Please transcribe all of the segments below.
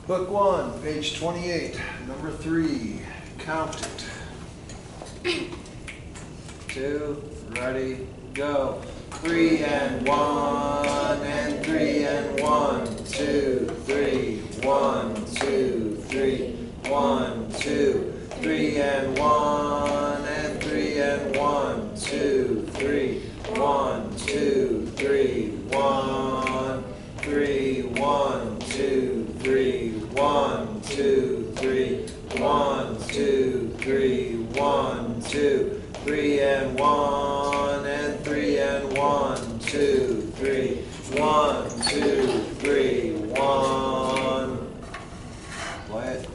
Book 1, page 28, number 3, count it. 2, ready, go. 3 and 1 and 3 and 1, 2, 3, 1, 2, 3, 1, 2, 3 and 1 and 3 and 1, 2, 3, 1, 2, 3, 1, 3, 1, 2, 3, 1, 2, 3, 1, 2, 3, 1, 2, 3 and 1 and 3 and 1, 2, 3, 1, 2, 3, 1. Play it.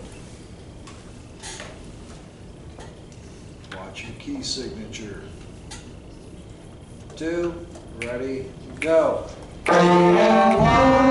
Watch your key signature. 2, ready, go. 3 and 1.